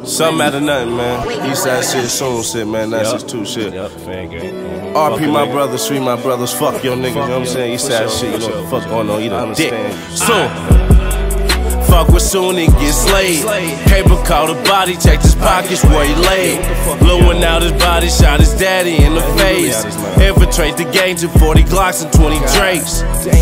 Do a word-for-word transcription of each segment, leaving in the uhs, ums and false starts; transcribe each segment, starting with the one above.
Something out of nothing, man. Eastside shit, soon shit, man. That's just two shit. Yep, fan game. R P my brothers, sweet my brothers, fuck your niggas, you know what I'm saying? Eastside shit, you know what the fuck going on, eat a dick. Soon. Fuck with soon and get slayed. Paper caught a body, checked his pockets where he laid. Blowing out his body, shot his daddy in the face. Infiltrate the game to forty Glocks and twenty Drakes.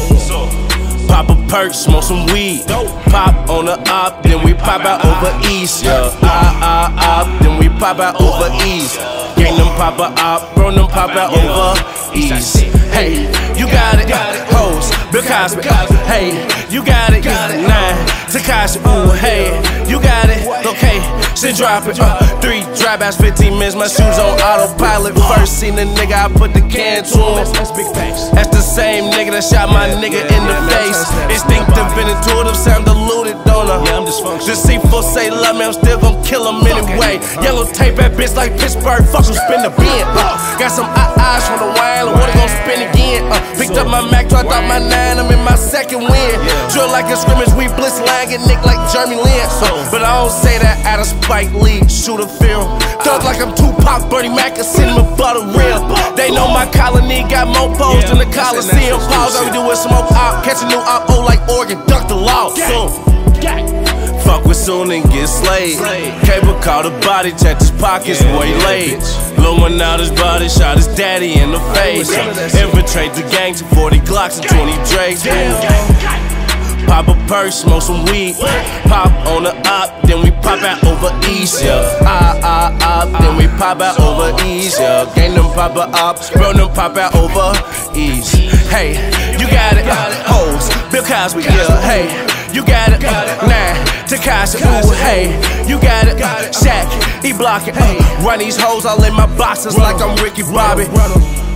Pop a perk, smoke some weed. Pop on the op, then we pop out over east. Yeah, ah ah op, then we pop out over east. Gang them pop a op, bro them pop out over east. Hey, you got it, hoes, Bill Cosby. Hey, you got it, nine, Takashi. Ooh, hey, you got it, okay, shit drop it. Uh, three dropouts, fifteen minutes, my shoes on autopilot. First seen a nigga, I put the can to him. That's the same nigga that shot my nigga in the face. Instinctive and intuitive, sound diluted, don't I? Yeah, I'm dysfunctional. Deceitful, say love me, I'm still gon' kill him anyway. Yellow tape that bitch like Pittsburgh, fuck him, spin the bin. Uh, got some eyes from the wine, water gon' spin again. Uh, picked up my Mac, dropped out my nine, I'm in my second win. Drill like a scrimmage, we blitz lag and nick like Jeremy Lin. Uh, but I don't say that out of Spike Lee, shoot a film. Thug like I'm Tupac, Bernie Mac, and cinnamon butter real. They know my colony got more poles than the Coliseum. Pause, all we do is smoke op, catch a new op, oh like Oregon, duck the law. So, fuck with soon and get slayed. Cable caught a body, checked his pockets where he laid. Blowing out his body, shot his daddy in the face. Infiltrate the gang to forty Glocks and twenty Drakes. Pop a purse, smoke some weed. Pop on the op, then we pop out over east. Yeah, ah ah op, then we pop out over east. Yeah, gang them pop a op, bro them pop out over east. Hey, you got it, hoes, Bill Cosby. Yeah, hey, you got it, nah, Takashi. Ooh, hey, you got it, Shaq, he blocking. Uh, run these hoes all in my boxes like I'm Ricky Bobby.